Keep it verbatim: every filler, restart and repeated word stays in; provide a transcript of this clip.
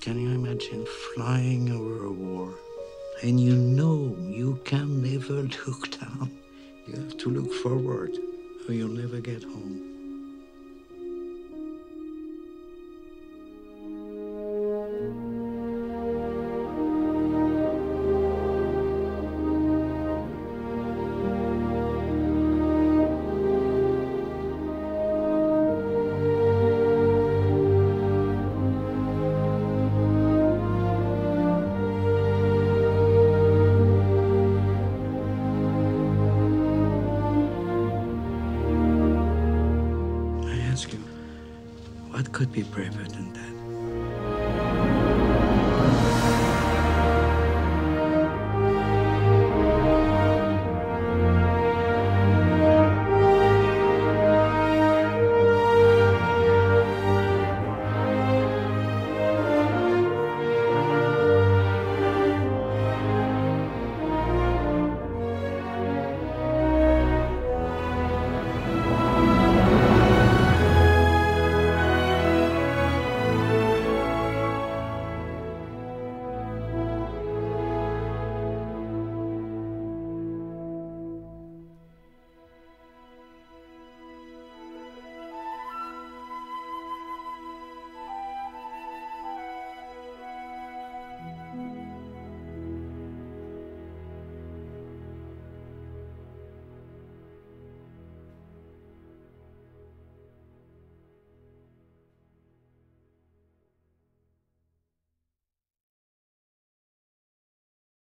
Can you imagine flying over a war? And you know you can never look down. You have to look forward, or you'll never get home. I ask you, what could be braver than that?